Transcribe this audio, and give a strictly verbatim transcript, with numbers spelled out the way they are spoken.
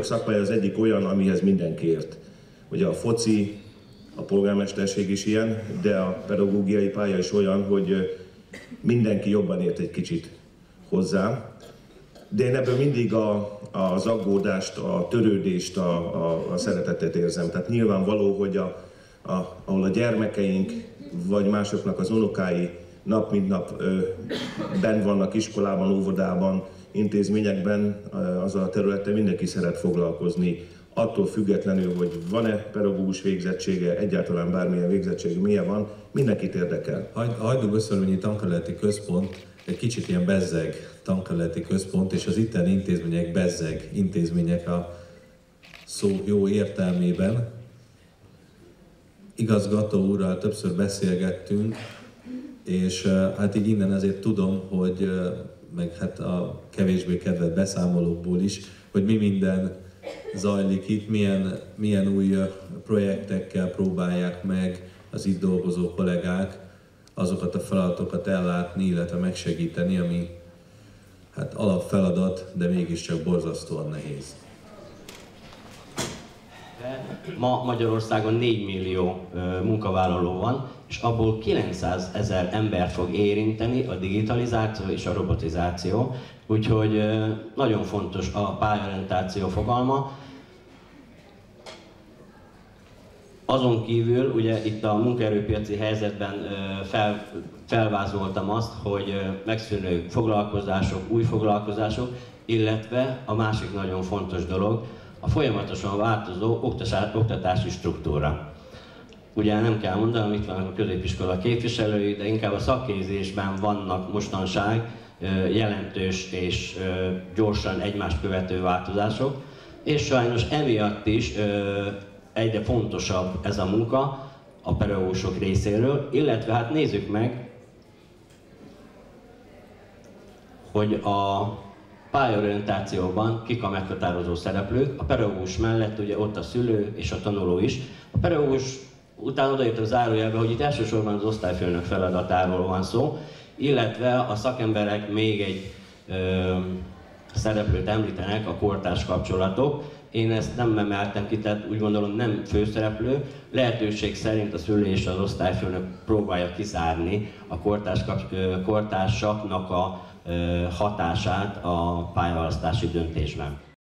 bajnok szakmája az egyik olyan, amihez mindenki ért. Ugye a foci, a polgármesterség is ilyen, de a pedagógiai pálya is olyan, hogy mindenki jobban ért egy kicsit hozzá. De én ebből mindig a, az aggódást, a törődést, a, a, a szeretetet érzem. Tehát nyilvánvaló, hogy a, a, ahol a gyermekeink, vagy másoknak az unokái nap mint nap ö, benn vannak iskolában, óvodában, intézményekben, az a területen mindenki szeret foglalkozni. Attól függetlenül, hogy van-e pedagógus végzettsége, egyáltalán bármilyen végzettsége, milyen van, mindenkit érdekel. A Hajdú-Göszörményi Tankerületi Központ egy kicsit ilyen bezzeg tankerületi központ, és az itteni intézmények bezzeg intézmények a szó jó értelmében. Igazgató úrral többször beszélgettünk, és hát így innen ezért tudom, hogy meg hát a kevésbé kedvelt beszámolókból is, hogy mi minden zajlik itt, milyen, milyen új projektekkel próbálják meg az itt dolgozó kollégák azokat a feladatokat ellátni, illetve megsegíteni, ami hát alapfeladat, de mégiscsak borzasztóan nehéz. Ma Magyarországon négy millió munkavállaló van, és abból kilencszázezer embert fog érinteni a digitalizáció és a robotizáció, úgyhogy nagyon fontos a pályaorientáció fogalma. Azon kívül ugye itt a munkaerőpiaci helyzetben fel, felvázoltam azt, hogy megszűnő foglalkozások, új foglalkozások, illetve a másik nagyon fontos dolog, a folyamatosan változó oktatási struktúra. Ugye nem kell mondanom, itt vannak a középiskola képviselői, de inkább a szakképzésben vannak mostanság jelentős és gyorsan egymást követő változások, és sajnos emiatt is egyre fontosabb ez a munka a pedagógusok részéről, illetve hát nézzük meg, hogy a pályaorientációban kik a meghatározó szereplők. A pedagógus mellett ugye ott a szülő és a tanuló is. A pedagógus után odaírt a zárójelbe, hogy itt elsősorban az osztályfőnök feladatáról van szó, illetve a szakemberek még egy ö, szereplőt említenek, a kortárs kapcsolatok. Én ezt nem emeltem ki, tehát úgy gondolom nem főszereplő. Lehetőség szerint a szülő és az osztályfőnök próbálja kizárni a kortárs, kortársaknak a hatását a pályaválasztási döntésben.